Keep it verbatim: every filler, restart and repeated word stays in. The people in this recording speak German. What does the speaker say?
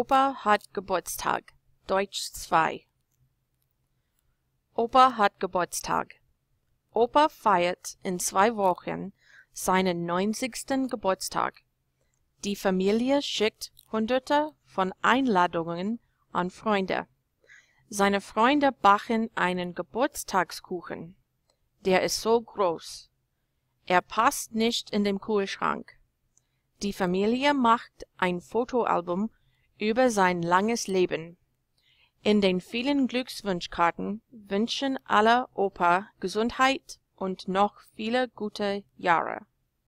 Opa hat Geburtstag. Deutsch zwei. Opa hat Geburtstag. Opa feiert in zwei Wochen seinen neunzigsten Geburtstag. Die Familie schickt Hunderte von Einladungen an Freunde. Seine Freunde backen einen Geburtstagskuchen. Der ist so groß. Er passt nicht in den Kühlschrank. Die Familie macht ein Fotoalbum über sein langes Leben. In den vielen Glückwunschkarten wünschen alle Opa Gesundheit und noch viele gute Jahre.